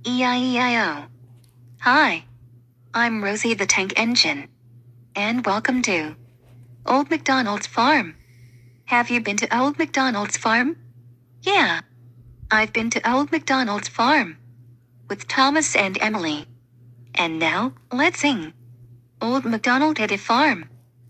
E-I-E-I-O. Hi, I'm Rosie the Tank Engine. And welcome to Old MacDonald's Farm. Have you been to Old MacDonald's Farm? Yeah, I've been to Old MacDonald's Farm with Thomas and Emily. And now, let's sing. Old MacDonald had a farm.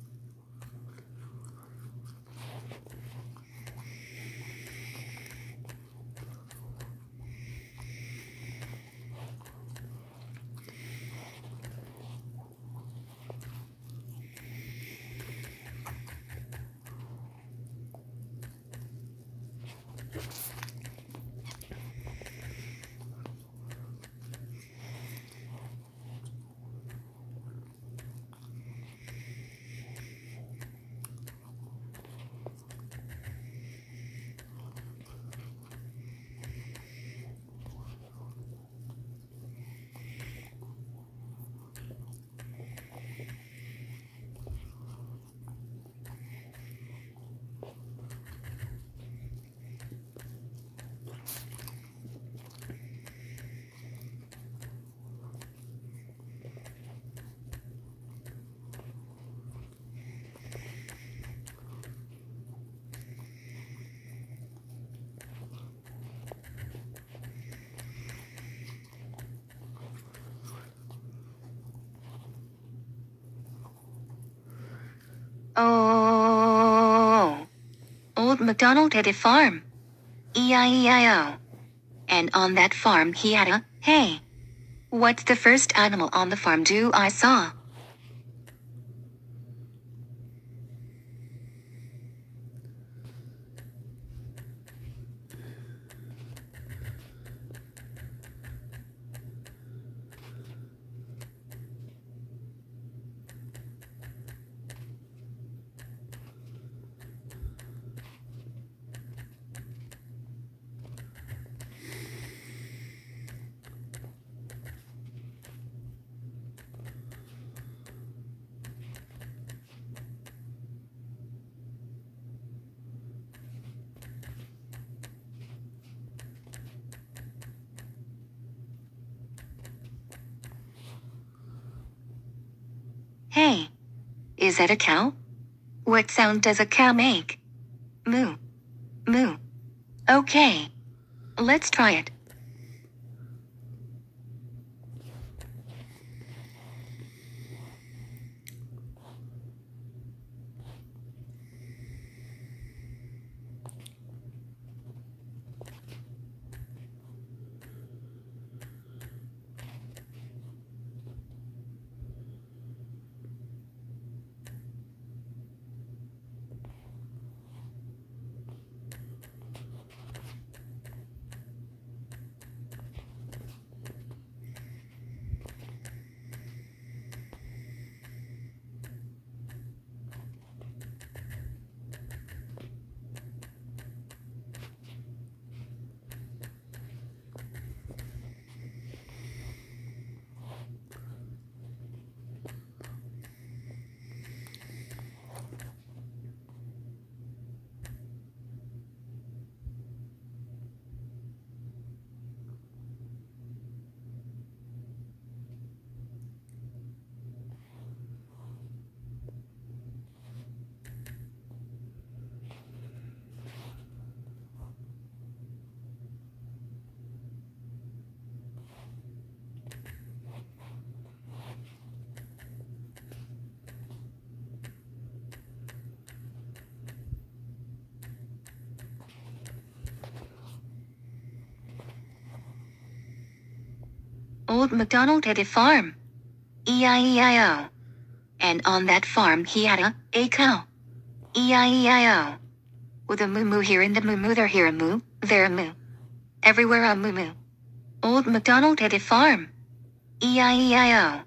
Oh, Old MacDonald had a farm. E-I-E-I-O. And on that farm he had a, hey, what's the first animal on the farm do I saw? Hey, is that a cow? What sound does a cow make? Moo. Moo. Okay. Let's try it. Old MacDonald had a farm. E-I-E-I-O. And on that farm he had a cow. E-I-E-I-O. With a moo-moo here and a moo-moo there, here a moo, there a moo. Everywhere a moo-moo. Old MacDonald had a farm. E-I-E-I-O.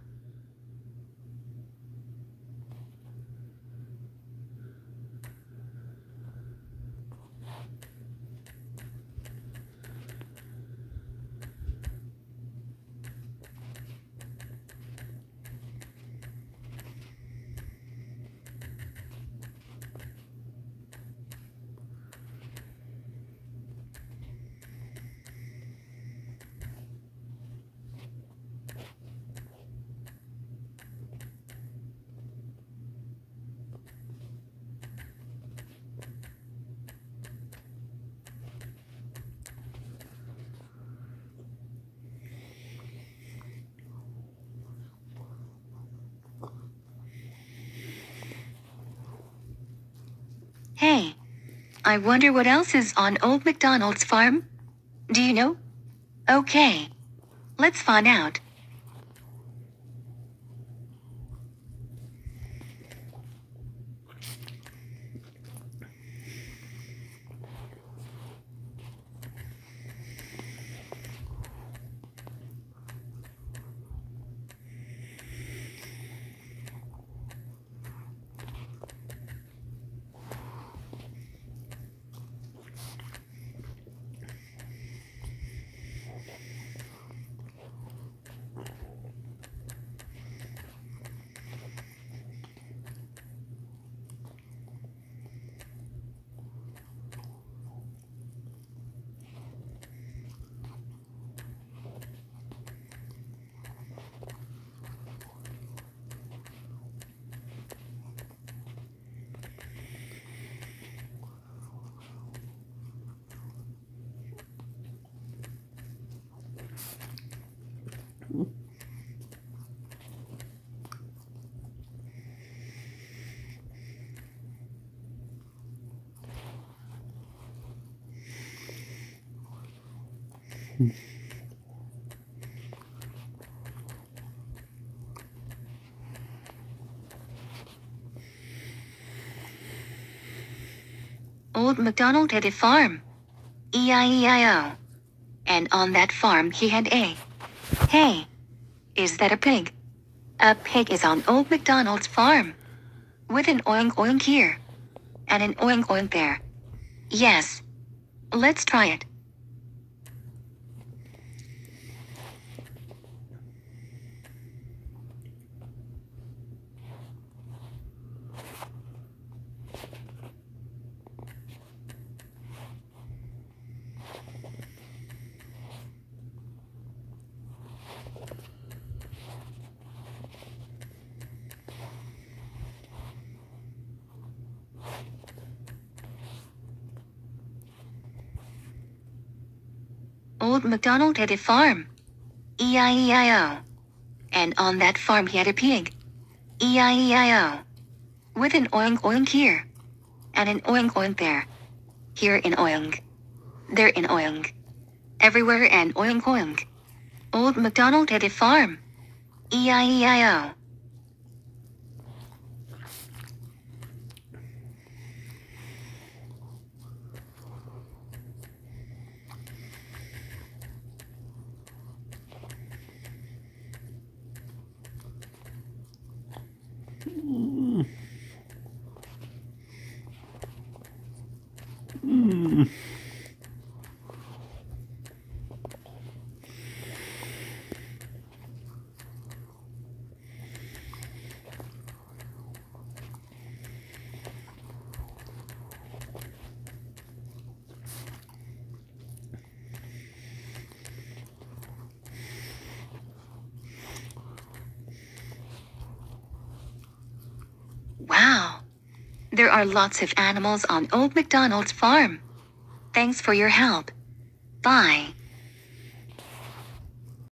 I wonder what else is on Old MacDonald's farm? Do you know? Okay, let's find out. Old MacDonald had a farm. E-I-E-I-O. And on that farm he had a... Hey, is that a pig? A pig is on Old MacDonald's farm. With an oink oink here. And an oink oink there. Yes. Let's try it. Old MacDonald had a farm. E-I-E-I-O. And on that farm he had a pig. E-I-E-I-O. With an oink oink here. And an oink oink there. Here in oink. There in oink. Everywhere and oink oink. Old MacDonald had a farm. E-I-E-I-O. Wow! There are lots of animals on Old MacDonald's farm. Thanks for your help. Bye.